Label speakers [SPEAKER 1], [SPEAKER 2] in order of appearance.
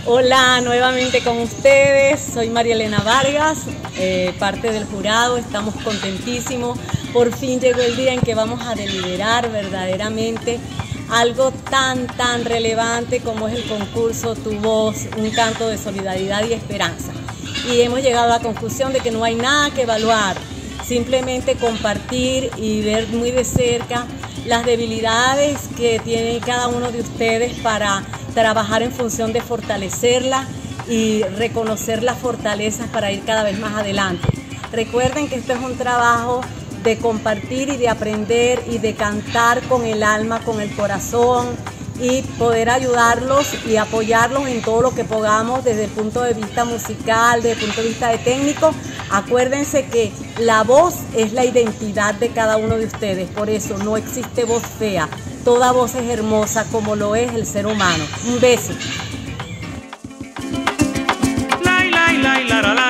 [SPEAKER 1] Hola, nuevamente con ustedes, soy María Elena Vargas, parte del jurado. Estamos contentísimos, por fin llegó el día en que vamos a deliberar verdaderamente algo tan relevante como es el concurso Tu Voz, un canto de solidaridad y esperanza. Y hemos llegado a la conclusión de que no hay nada que evaluar, simplemente compartir y ver muy de cerca las debilidades que tiene cada uno de ustedes para trabajar en función de fortalecerla y reconocer las fortalezas para ir cada vez más adelante. Recuerden que esto es un trabajo de compartir y de aprender y de cantar con el alma, con el corazón, y poder ayudarlos y apoyarlos en todo lo que podamos desde el punto de vista musical, desde el punto de vista de técnico. Acuérdense que la voz es la identidad de cada uno de ustedes, por eso no existe voz fea, toda voz es hermosa como lo es el ser humano. Un beso.
[SPEAKER 2] La, la, la, la, la, la.